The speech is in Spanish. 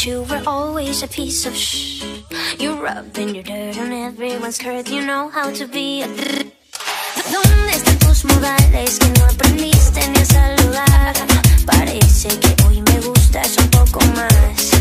you were always a piece of shh. You're rubbing your dirt on everyone's skirt. You know how to be a ¿Dónde están tus modales que no aprendiste ni a saludar? Parece que hoy me gustas un poco más.